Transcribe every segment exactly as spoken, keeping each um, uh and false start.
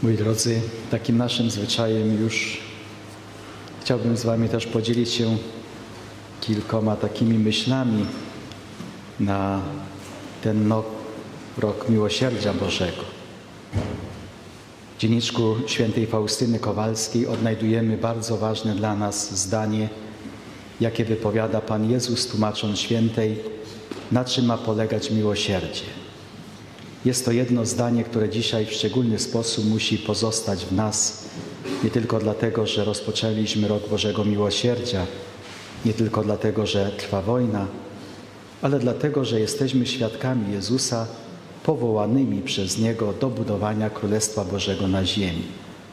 Moi drodzy, takim naszym zwyczajem już chciałbym z Wami też podzielić się kilkoma takimi myślami na ten no, rok Miłosierdzia Bożego. W dzienniczku świętej Faustyny Kowalskiej odnajdujemy bardzo ważne dla nas zdanie, jakie wypowiada Pan Jezus, tłumacząc świętej, na czym ma polegać miłosierdzie. Jest to jedno zdanie, które dzisiaj w szczególny sposób musi pozostać w nas, nie tylko dlatego, że rozpoczęliśmy rok Bożego Miłosierdzia, nie tylko dlatego, że trwa wojna, ale dlatego, że jesteśmy świadkami Jezusa powołanymi przez Niego do budowania Królestwa Bożego na ziemi.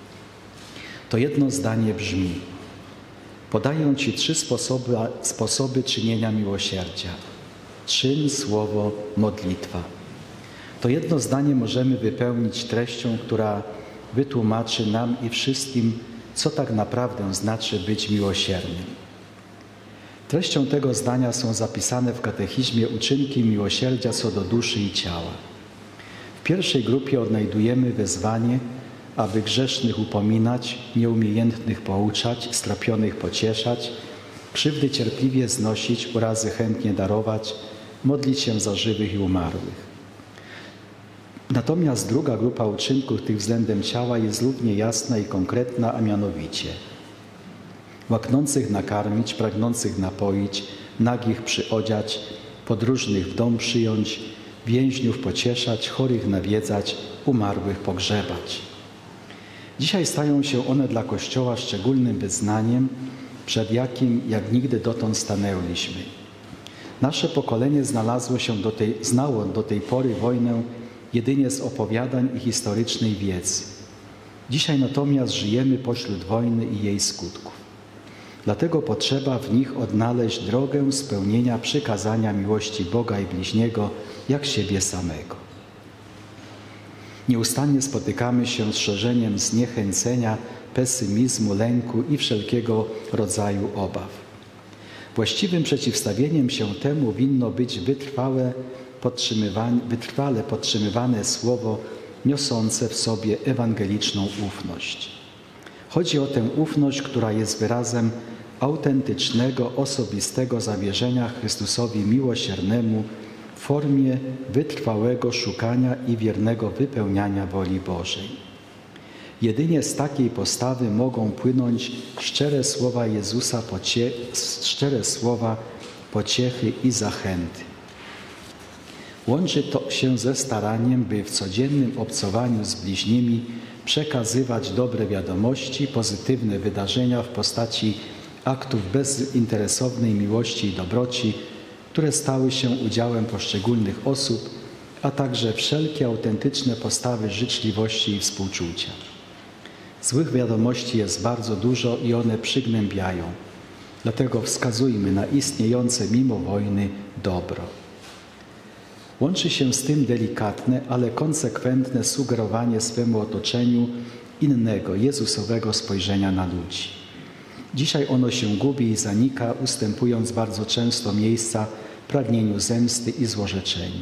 To jedno zdanie brzmi: podaję Ci trzy sposoby, sposoby czynienia miłosierdzia. Czyn, słowo, modlitwa. To jedno zdanie możemy wypełnić treścią, która wytłumaczy nam i wszystkim, co tak naprawdę znaczy być miłosiernym. Treścią tego zdania są zapisane w katechizmie uczynki miłosierdzia co do duszy i ciała. W pierwszej grupie odnajdujemy wezwanie, aby grzesznych upominać, nieumiejętnych pouczać, stropionych pocieszać, krzywdy cierpliwie znosić, urazy chętnie darować, modlić się za żywych i umarłych. Natomiast druga grupa uczynków tych względem ciała jest równie jasna i konkretna, a mianowicie łaknących nakarmić, pragnących napoić, nagich przyodziać, podróżnych w dom przyjąć, więźniów pocieszać, chorych nawiedzać, umarłych pogrzebać. Dzisiaj stają się one dla Kościoła szczególnym wyznaniem, przed jakim jak nigdy dotąd stanęliśmy. Nasze pokolenie znalazło się do tej, znało do tej pory wojnę jedynie z opowiadań i historycznej wiedzy. Dzisiaj natomiast żyjemy pośród wojny i jej skutków. Dlatego potrzeba w nich odnaleźć drogę spełnienia przykazania miłości Boga i bliźniego jak siebie samego. Nieustannie spotykamy się z szerzeniem zniechęcenia, pesymizmu, lęku i wszelkiego rodzaju obaw. Właściwym przeciwstawieniem się temu winno być wytrwałe podtrzymywane, wytrwale podtrzymywane słowo niosące w sobie ewangeliczną ufność. Chodzi o tę ufność, która jest wyrazem autentycznego, osobistego zawierzenia Chrystusowi miłosiernemu w formie wytrwałego szukania i wiernego wypełniania woli Bożej. Jedynie z takiej postawy mogą płynąć szczere słowa Jezusa, pocie, szczere słowa pociechy i zachęty. Łączy to się ze staraniem, by w codziennym obcowaniu z bliźnimi przekazywać dobre wiadomości, pozytywne wydarzenia w postaci aktów bezinteresownej miłości i dobroci, które stały się udziałem poszczególnych osób, a także wszelkie autentyczne postawy życzliwości i współczucia. Złych wiadomości jest bardzo dużo i one przygnębiają. Dlatego wskazujmy na istniejące mimo wojny dobro. Łączy się z tym delikatne, ale konsekwentne sugerowanie swemu otoczeniu innego, Jezusowego spojrzenia na ludzi. Dzisiaj ono się gubi i zanika, ustępując bardzo często miejsca pragnieniu zemsty i złorzeczeniu.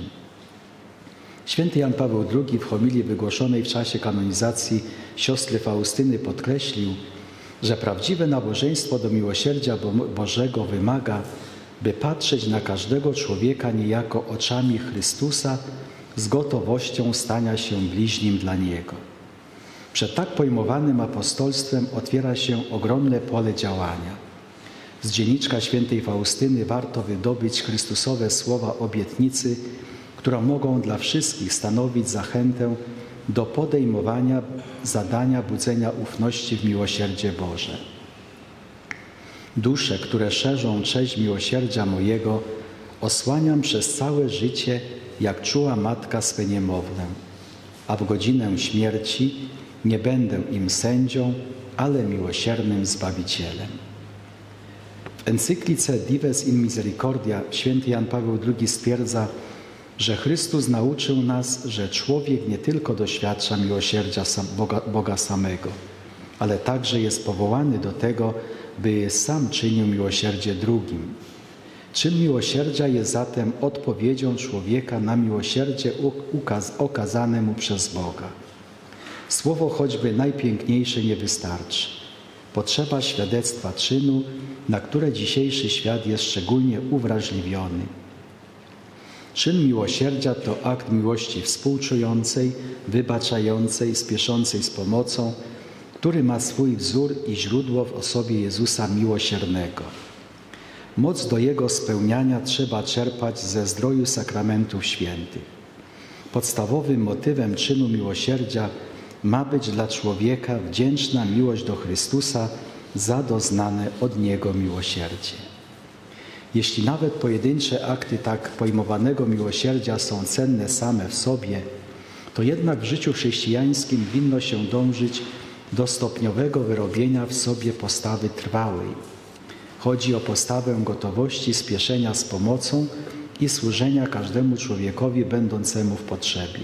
Święty Jan Paweł drugi w homilii wygłoszonej w czasie kanonizacji siostry Faustyny podkreślił, że prawdziwe nabożeństwo do miłosierdzia Bożego wymaga, by patrzeć na każdego człowieka niejako oczami Chrystusa z gotowością stania się bliźnim dla Niego. Przed tak pojmowanym apostolstwem otwiera się ogromne pole działania. Z dzienniczka świętej Faustyny warto wydobyć Chrystusowe słowa obietnicy, które mogą dla wszystkich stanowić zachętę do podejmowania zadania budzenia ufności w miłosierdzie Boże. Dusze, które szerzą cześć miłosierdzia mojego, osłaniam przez całe życie, jak czuła matka swe niemowlę, a w godzinę śmierci nie będę im sędzią, ale miłosiernym Zbawicielem. W encyklice Dives in Misericordia święty Jan Paweł drugi stwierdza, że Chrystus nauczył nas, że człowiek nie tylko doświadcza miłosierdzia Boga, Boga samego, ale także jest powołany do tego, by sam czynił miłosierdzie drugim. Czyn miłosierdzia jest zatem odpowiedzią człowieka na miłosierdzie okazane mu przez Boga. Słowo choćby najpiękniejsze nie wystarczy. Potrzeba świadectwa czynu, na które dzisiejszy świat jest szczególnie uwrażliwiony. Czyn miłosierdzia to akt miłości współczującej, wybaczającej, spieszącej z pomocą, który ma swój wzór i źródło w osobie Jezusa Miłosiernego. Moc do Jego spełniania trzeba czerpać ze zdroju sakramentów świętych. Podstawowym motywem czynu miłosierdzia ma być dla człowieka wdzięczna miłość do Chrystusa za doznane od Niego miłosierdzie. Jeśli nawet pojedyncze akty tak pojmowanego miłosierdzia są cenne same w sobie, to jednak w życiu chrześcijańskim winno się dążyć do stopniowego wyrobienia w sobie postawy trwałej. Chodzi o postawę gotowości spieszenia z pomocą i służenia każdemu człowiekowi będącemu w potrzebie.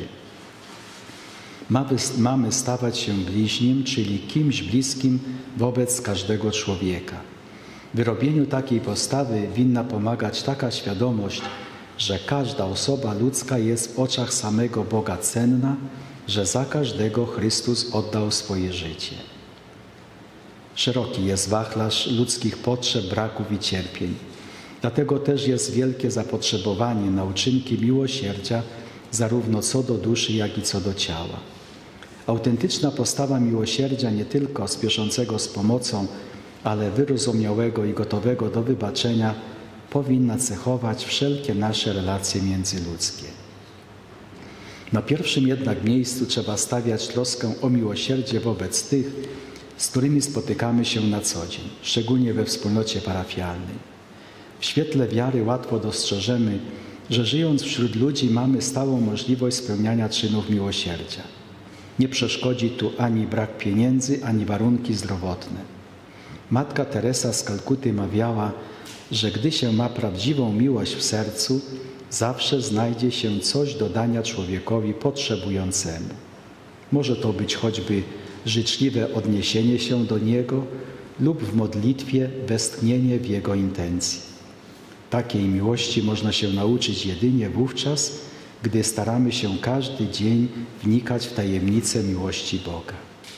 Mamy stawać się bliźnim, czyli kimś bliskim wobec każdego człowieka. Wyrobieniu takiej postawy winna pomagać taka świadomość, że każda osoba ludzka jest w oczach samego Boga cenna, że za każdego Chrystus oddał swoje życie. Szeroki jest wachlarz ludzkich potrzeb, braków i cierpień. Dlatego też jest wielkie zapotrzebowanie na uczynki miłosierdzia, zarówno co do duszy, jak i co do ciała. Autentyczna postawa miłosierdzia nie tylko spieszącego z pomocą, ale wyrozumiałego i gotowego do wybaczenia powinna cechować wszelkie nasze relacje międzyludzkie. Na pierwszym jednak miejscu trzeba stawiać troskę o miłosierdzie wobec tych, z którymi spotykamy się na co dzień, szczególnie we wspólnocie parafialnej. W świetle wiary łatwo dostrzeżemy, że żyjąc wśród ludzi mamy stałą możliwość spełniania czynów miłosierdzia. Nie przeszkodzi tu ani brak pieniędzy, ani warunki zdrowotne. Matka Teresa z Kalkuty mawiała, że gdy się ma prawdziwą miłość w sercu, zawsze znajdzie się coś do dania człowiekowi potrzebującemu. Może to być choćby życzliwe odniesienie się do Niego lub w modlitwie westchnienie w Jego intencji. Takiej miłości można się nauczyć jedynie wówczas, gdy staramy się każdy dzień wnikać w tajemnicę miłości Boga.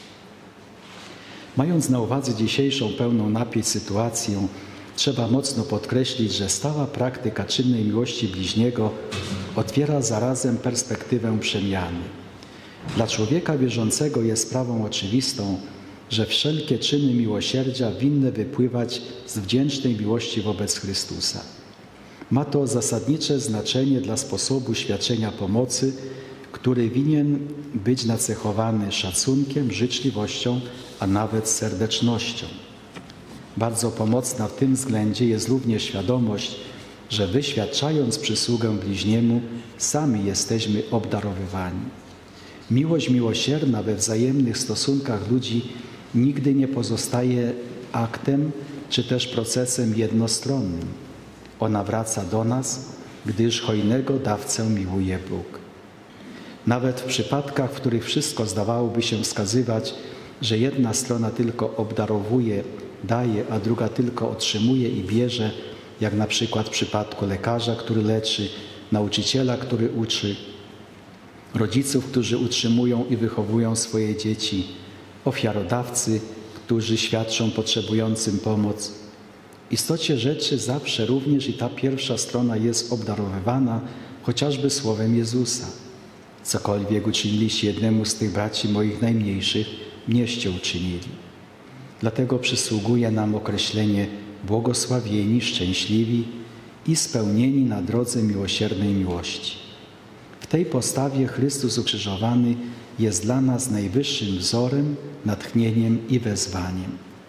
Mając na uwadze dzisiejszą pełną napięć sytuację, trzeba mocno podkreślić, że stała praktyka czynnej miłości bliźniego otwiera zarazem perspektywę przemiany. Dla człowieka wierzącego jest sprawą oczywistą, że wszelkie czyny miłosierdzia winny wypływać z wdzięcznej miłości wobec Chrystusa. Ma to zasadnicze znaczenie dla sposobu świadczenia pomocy, który winien być nacechowany szacunkiem, życzliwością, a nawet serdecznością. Bardzo pomocna w tym względzie jest również świadomość, że wyświadczając przysługę bliźniemu, sami jesteśmy obdarowywani. Miłość miłosierna we wzajemnych stosunkach ludzi nigdy nie pozostaje aktem czy też procesem jednostronnym. Ona wraca do nas, gdyż hojnego dawcę miłuje Bóg. Nawet w przypadkach, w których wszystko zdawałoby się wskazywać, że jedna strona tylko obdarowuje, daje, a druga tylko otrzymuje i bierze, jak na przykład w przypadku lekarza, który leczy, nauczyciela, który uczy, rodziców, którzy utrzymują i wychowują swoje dzieci, ofiarodawcy, którzy świadczą potrzebującym pomoc. W istocie rzeczy zawsze również i ta pierwsza strona jest obdarowywana chociażby słowem Jezusa. Cokolwiek uczyniliście jednemu z tych braci moich najmniejszych, mnieście uczynili. Dlatego przysługuje nam określenie błogosławieni, szczęśliwi i spełnieni na drodze miłosiernej miłości. W tej postawie Chrystus ukrzyżowany jest dla nas najwyższym wzorem, natchnieniem i wezwaniem.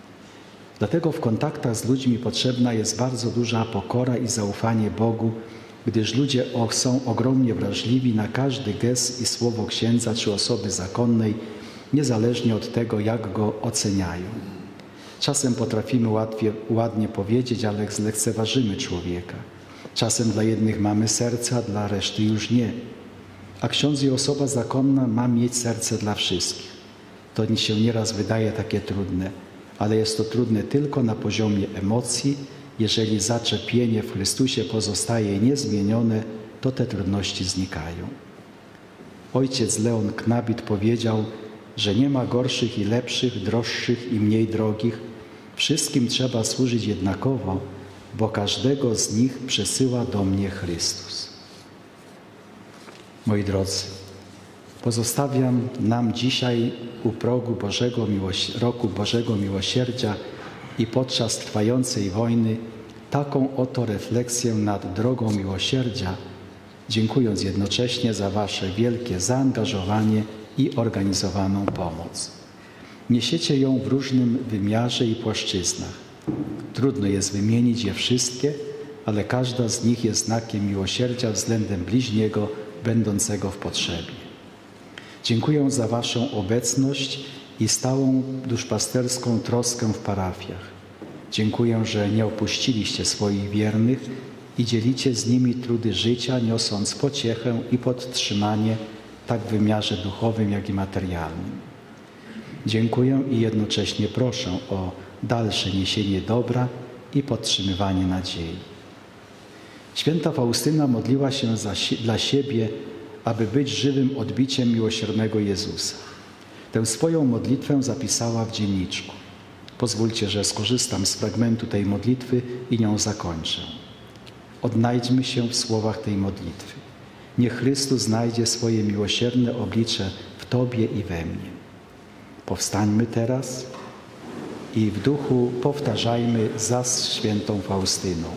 Dlatego w kontaktach z ludźmi potrzebna jest bardzo duża pokora i zaufanie Bogu, gdyż ludzie są ogromnie wrażliwi na każdy gest i słowo księdza czy osoby zakonnej, niezależnie od tego, jak go oceniają. Czasem potrafimy łatwiej, ładnie powiedzieć, ale zlekceważymy człowieka. Czasem dla jednych mamy serce, a dla reszty już nie. A ksiądz i osoba zakonna ma mieć serce dla wszystkich. To się nieraz wydaje takie trudne, ale jest to trudne tylko na poziomie emocji. Jeżeli zaczepienie w Chrystusie pozostaje niezmienione, to te trudności znikają. Ojciec Leon Knabit powiedział, że nie ma gorszych i lepszych, droższych i mniej drogich. Wszystkim trzeba służyć jednakowo, bo każdego z nich przesyła do mnie Chrystus. Moi drodzy, pozostawiam nam dzisiaj u progu Bożego Miłoś- roku Bożego Miłosierdzia i podczas trwającej wojny taką oto refleksję nad drogą miłosierdzia, dziękując jednocześnie za Wasze wielkie zaangażowanie i organizowaną pomoc. Niesiecie ją w różnym wymiarze i płaszczyznach. Trudno jest wymienić je wszystkie, ale każda z nich jest znakiem miłosierdzia względem bliźniego będącego w potrzebie. Dziękuję za Waszą obecność i stałą duszpasterską troskę w parafiach. Dziękuję, że nie opuściliście swoich wiernych i dzielicie z nimi trudy życia, niosąc pociechę i podtrzymanie tak w wymiarze duchowym, jak i materialnym. Dziękuję i jednocześnie proszę o dalsze niesienie dobra i podtrzymywanie nadziei. Święta Faustyna modliła się za, dla siebie, aby być żywym odbiciem miłosiernego Jezusa. Tę swoją modlitwę zapisała w dzienniczku. Pozwólcie, że skorzystam z fragmentu tej modlitwy i nią zakończę. Odnajdźmy się w słowach tej modlitwy. Niech Chrystus znajdzie swoje miłosierne oblicze w Tobie i we mnie. Powstańmy teraz i w duchu powtarzajmy za świętą Faustyną.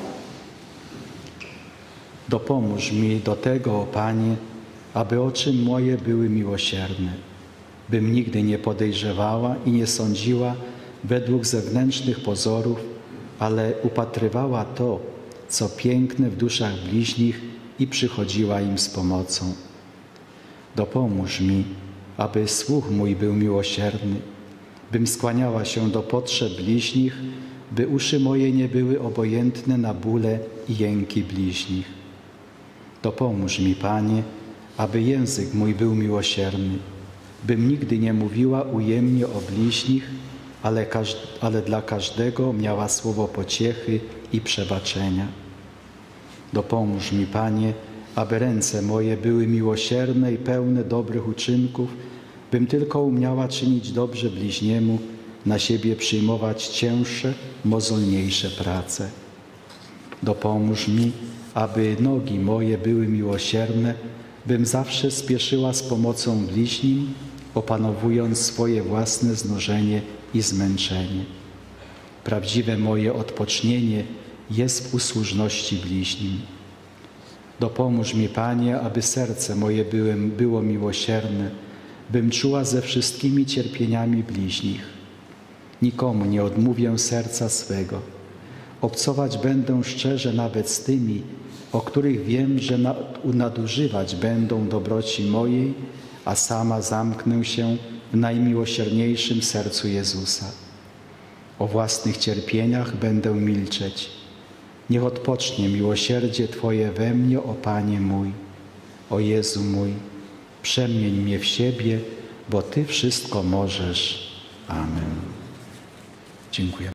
Dopomóż mi do tego, o Panie, aby oczy moje były miłosierne, bym nigdy nie podejrzewała i nie sądziła według zewnętrznych pozorów, ale upatrywała to, co piękne w duszach bliźnich i przychodziła im z pomocą. Dopomóż mi, aby słuch mój był miłosierny, bym skłaniała się do potrzeb bliźnich, by uszy moje nie były obojętne na bóle i jęki bliźnich. Dopomóż mi, Panie, aby język mój był miłosierny, bym nigdy nie mówiła ujemnie o bliźnich, ale, ale dla każdego miała słowo pociechy i przebaczenia. Dopomóż mi, Panie, aby ręce moje były miłosierne i pełne dobrych uczynków, bym tylko umiała czynić dobrze bliźniemu, na siebie przyjmować cięższe, mozolniejsze prace. Dopomóż mi, aby nogi moje były miłosierne, bym zawsze spieszyła z pomocą bliźnim, opanowując swoje własne znużenie i zmęczenie. Prawdziwe moje odpocznienie jest w usłużności bliźnim. Dopomóż mi, Panie, aby serce moje było, było miłosierne, bym czuła ze wszystkimi cierpieniami bliźnich. Nikomu nie odmówię serca swego. Obcować będę szczerze nawet z tymi, o których wiem, że nadużywać będą dobroci mojej, a sama zamknę się w najmiłosierniejszym sercu Jezusa. O własnych cierpieniach będę milczeć. Niech odpocznie miłosierdzie Twoje we mnie, o Panie mój. O Jezu mój, przemień mnie w siebie, bo Ty wszystko możesz. Amen. Dziękuję.